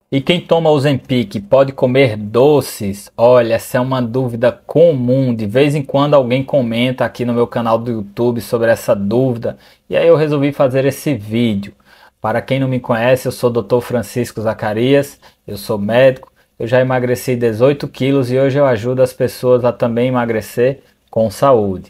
E quem toma Ozempic pode comer doces? Olha, essa é uma dúvida comum. De vez em quando alguém comenta aqui no meu canal do YouTube sobre essa dúvida. E aí eu resolvi fazer esse vídeo. Para quem não me conhece, eu sou o Dr. Francisco Zacarias, eu sou médico. Eu já emagreci 18 quilos e hoje eu ajudo as pessoas a também emagrecer com saúde.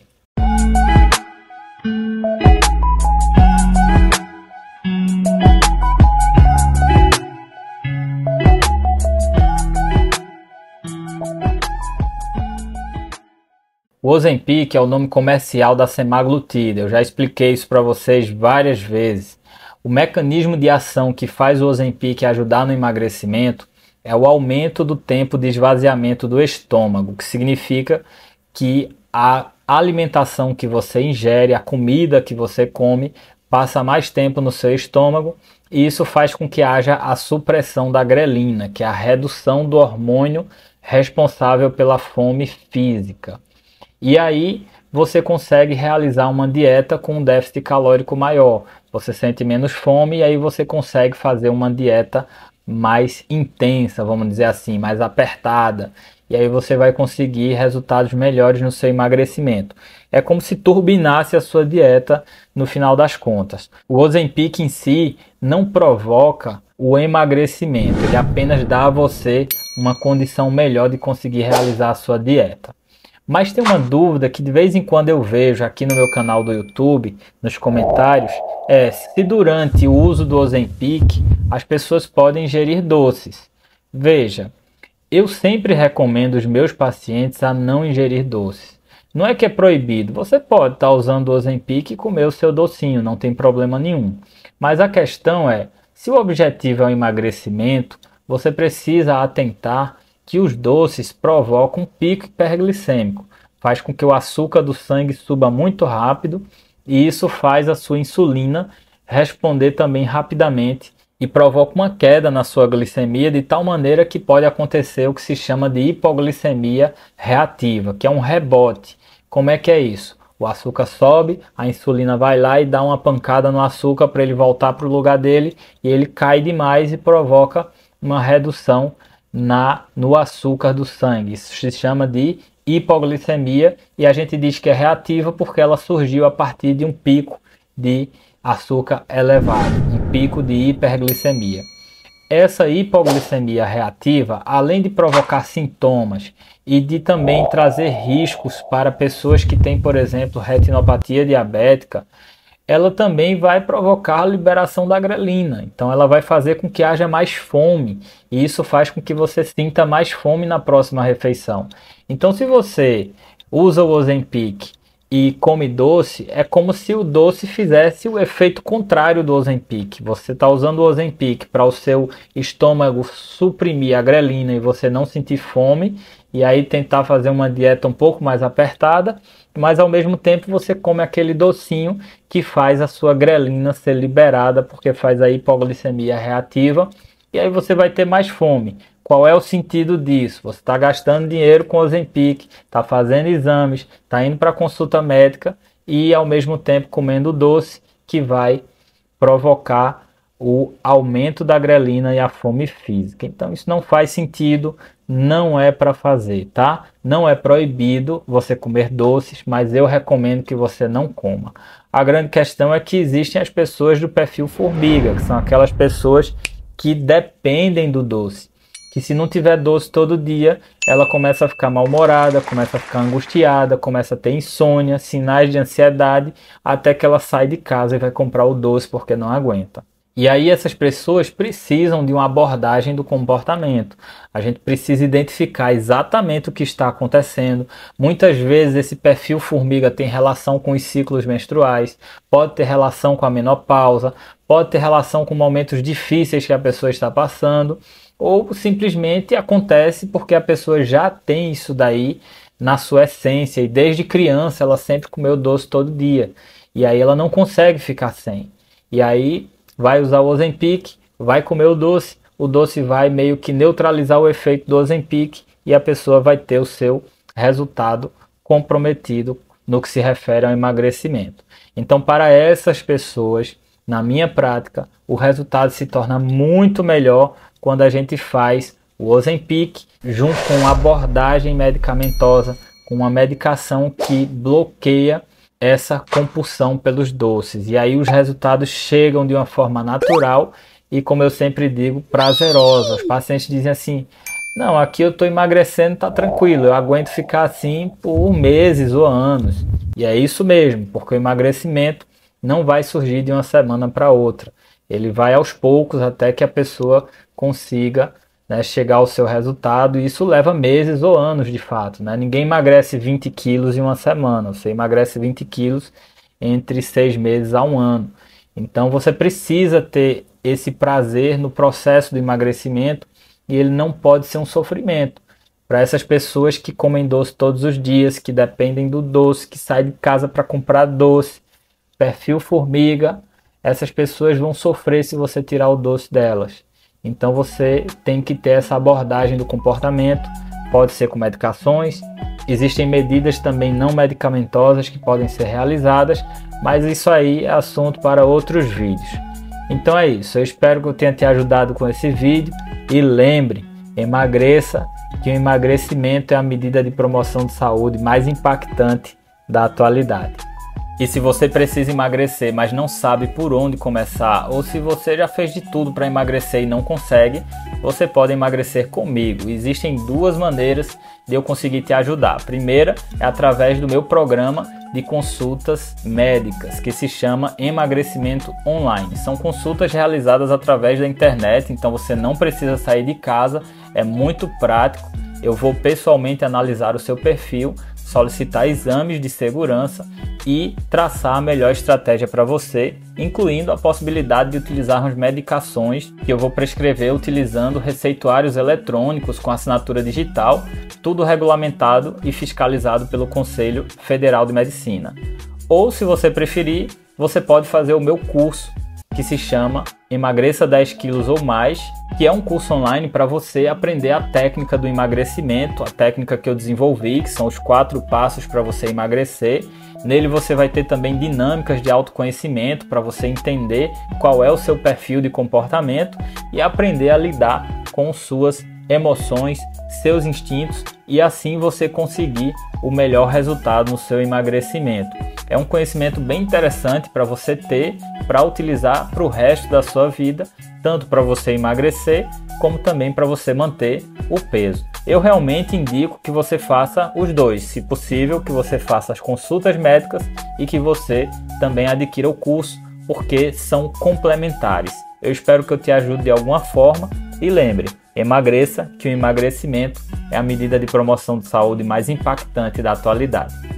O Ozempic é o nome comercial da semaglutida. Eu já expliquei isso para vocês várias vezes. O mecanismo de ação que faz o Ozempic ajudar no emagrecimento é o aumento do tempo de esvaziamento do estômago, que significa que a alimentação que você ingere, a comida que você come, passa mais tempo no seu estômago e isso faz com que haja a supressão da grelina, que é a redução do hormônio responsável pela fome física. E aí você consegue realizar uma dieta com um déficit calórico maior. Você sente menos fome e aí você consegue fazer uma dieta mais intensa, vamos dizer assim, mais apertada. E aí você vai conseguir resultados melhores no seu emagrecimento. É como se turbinasse a sua dieta no final das contas. O Ozempic em si não provoca o emagrecimento, ele apenas dá a você uma condição melhor de conseguir realizar a sua dieta. Mas tem uma dúvida que de vez em quando eu vejo aqui no meu canal do YouTube, nos comentários, é se durante o uso do Ozempic as pessoas podem ingerir doces. Veja, eu sempre recomendo os meus pacientes a não ingerir doces. Não é que é proibido, você pode estar usando o Ozempic e comer o seu docinho, não tem problema nenhum. Mas a questão é, se o objetivo é o emagrecimento, você precisa atentar que os doces provocam um pico hiperglicêmico, faz com que o açúcar do sangue suba muito rápido e isso faz a sua insulina responder também rapidamente e provoca uma queda na sua glicemia de tal maneira que pode acontecer o que se chama de hipoglicemia reativa, que é um rebote. Como é que é isso? O açúcar sobe, a insulina vai lá e dá uma pancada no açúcar para ele voltar para o lugar dele e ele cai demais e provoca uma redução no açúcar do sangue. Isso se chama de hipoglicemia e a gente diz que é reativa porque ela surgiu a partir de um pico de açúcar elevado, um pico de hiperglicemia. Essa hipoglicemia reativa, além de provocar sintomas e de também trazer riscos para pessoas que têm, por exemplo, retinopatia diabética, ela também vai provocar a liberação da grelina. Então ela vai fazer com que haja mais fome e isso faz com que você sinta mais fome na próxima refeição. Então se você usa o Ozempic e come doce, é como se o doce fizesse o efeito contrário do Ozempic. Você está usando o Ozempic para o seu estômago suprimir a grelina e você não sentir fome e aí tentar fazer uma dieta um pouco mais apertada, mas ao mesmo tempo você come aquele docinho que faz a sua grelina ser liberada porque faz a hipoglicemia reativa e aí você vai ter mais fome. Qual é o sentido disso? Você está gastando dinheiro com Ozempic, está fazendo exames, está indo para consulta médica e ao mesmo tempo comendo doce que vai provocar o aumento da grelina e a fome física. Então isso não faz sentido, não é para fazer, tá? Não é proibido você comer doces, mas eu recomendo que você não coma. A grande questão é que existem as pessoas do perfil formiga, que são aquelas pessoas que dependem do doce. Que se não tiver doce todo dia, ela começa a ficar mal-humorada, começa a ficar angustiada, começa a ter insônia, sinais de ansiedade, até que ela sai de casa e vai comprar o doce porque não aguenta. E aí essas pessoas precisam de uma abordagem do comportamento. A gente precisa identificar exatamente o que está acontecendo. Muitas vezes esse perfil formiga tem relação com os ciclos menstruais, pode ter relação com a menopausa, pode ter relação com momentos difíceis que a pessoa está passando, ou simplesmente acontece porque a pessoa já tem isso daí na sua essência e desde criança ela sempre comeu doce todo dia. E aí ela não consegue ficar sem. E aí vai usar o Ozempic, vai comer o doce vai meio que neutralizar o efeito do Ozempic e a pessoa vai ter o seu resultado comprometido no que se refere ao emagrecimento. Então, para essas pessoas, na minha prática, o resultado se torna muito melhor quando a gente faz o Ozempic junto com abordagem medicamentosa, com uma medicação que bloqueia essa compulsão pelos doces. E aí os resultados chegam de uma forma natural e, como eu sempre digo, prazerosa. Os pacientes dizem assim: não, aqui eu estou emagrecendo, tá tranquilo, eu aguento ficar assim por meses ou anos. E é isso mesmo, porque o emagrecimento não vai surgir de uma semana para outra. Ele vai aos poucos até que a pessoa consiga, né, chegar ao seu resultado, e isso leva meses ou anos de fato, né? Ninguém emagrece 20 quilos em uma semana, você emagrece 20 quilos entre 6 meses a um ano. Então você precisa ter esse prazer no processo do emagrecimento e ele não pode ser um sofrimento. Para essas pessoas que comem doce todos os dias, que dependem do doce, que saem de casa para comprar doce, perfil formiga, essas pessoas vão sofrer se você tirar o doce delas. Então você tem que ter essa abordagem do comportamento, pode ser com medicações, existem medidas também não medicamentosas que podem ser realizadas, mas isso aí é assunto para outros vídeos. Então é isso, eu espero que eu tenha te ajudado com esse vídeo e lembre, emagreça, que o emagrecimento é a medida de promoção de saúde mais impactante da atualidade. E se você precisa emagrecer, mas não sabe por onde começar, ou se você já fez de tudo para emagrecer e não consegue, você pode emagrecer comigo. Existem duas maneiras de eu conseguir te ajudar. A primeira é através do meu programa de consultas médicas, que se chama Emagrecimento Online. São consultas realizadas através da internet, então você não precisa sair de casa, é muito prático. Eu vou pessoalmente analisar o seu perfil, solicitar exames de segurança e traçar a melhor estratégia para você, incluindo a possibilidade de utilizarmos medicações que eu vou prescrever utilizando receituários eletrônicos com assinatura digital, tudo regulamentado e fiscalizado pelo Conselho Federal de Medicina. Ou, se você preferir, você pode fazer o meu curso, que se chama Emagreça 10 quilos ou mais, que é um curso online para você aprender a técnica do emagrecimento, a técnica que eu desenvolvi, que são os 4 passos para você emagrecer. Nele você vai ter também dinâmicas de autoconhecimento para você entender qual é o seu perfil de comportamento e aprender a lidar com suas emoções, seus instintos e assim você conseguir o melhor resultado no seu emagrecimento. É um conhecimento bem interessante para você ter, para utilizar para o resto da sua vida, tanto para você emagrecer, como também para você manter o peso. Eu realmente indico que você faça os dois, se possível, que você faça as consultas médicas e que você também adquira o curso, porque são complementares. Eu espero que eu te ajude de alguma forma e lembre, emagreça, que o emagrecimento é a medida de promoção de saúde mais impactante da atualidade.